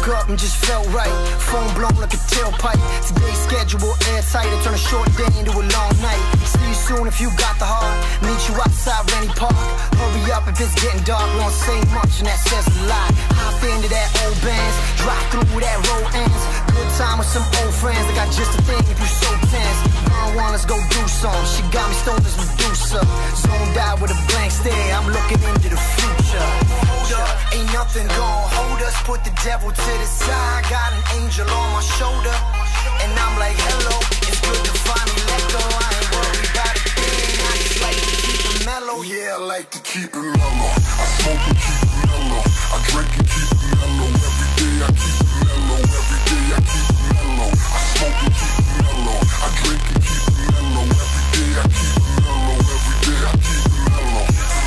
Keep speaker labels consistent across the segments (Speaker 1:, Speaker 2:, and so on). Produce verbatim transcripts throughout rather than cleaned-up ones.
Speaker 1: Woke up and just felt right. Phone blown like a tailpipe. Today's schedule airtight. I turn a short day into a long night. See you soon if you got the heart. Meet you outside Rennie Park. Hurry up if it's getting dark. We don't say much and that says a lot. Hop into that old bands. Drive through that road ends. Good time with some old friends. I got just a thing if you so tense. One one, let's go do some. She got me stoned as Medusa. Zoned out with a blank stare. I'm looking into the future. Hold up, ain't nothing gon' hold us. Put the devil to the side. Got an angel on my shoulder. And I'm like, hello, it's good to finally let go. I ain't worried about a thing. I just like to keep it mellow. Yeah, I like to keep it mellow. I smoke and keep it mellow. I drink and keep it mellow. Every day I keep it mellow. Every day I keep it mellow. I smoke and keep it mellow. I drink and keep it mellow. Every day I keep it mellow. Every day I keep it mellow.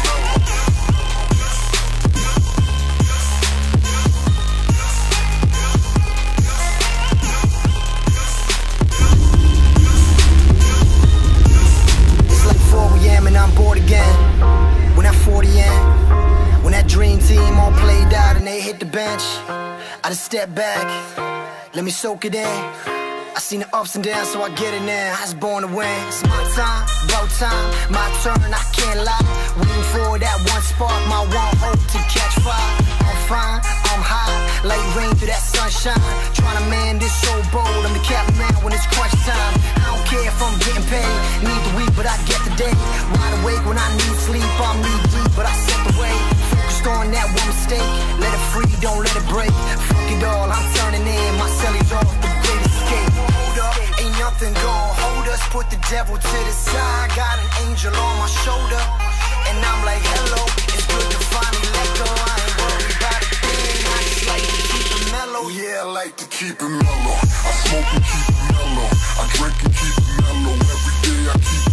Speaker 1: And I'm bored again. When that forty in, when that dream team all played out and they hit the bench, I just step back, let me soak it in. I seen the ups and downs, so I get it now. I was born to win. It's my time, about time, my turn, I can't lie. Waiting for that one spark, my one hope to catch fire. I'm fine, I'm high, like rain through that sunshine. Trying to man this so bold, I'm the captain man when it's crunch time. I don't care if I'm getting paid, need the week, but I get the day. Wide awake when I need sleep, I'm knee deep, but I set the way. Focused on that one mistake, let it free, don't let it break. Fuck it all, I'm turning in, my cellies off, the great escape. Hold up, ain't nothing gon' hold us. Put the devil to the side. Got an angel on my shoulder. And I'm like, hello, it's good to finally let go. I ain't worried about a thing. I just like to keep it mellow. Yeah, I like to keep it mellow. I smoke and keep it mellow. I drink and keep it mellow. Every day I keep